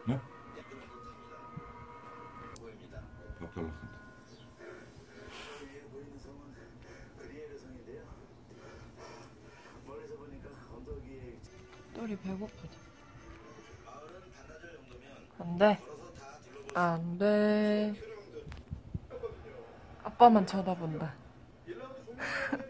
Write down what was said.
네? 밥 달랐습니다. 똘이 배고프다. 안 돼. 안 돼. 아빠만 쳐다본다.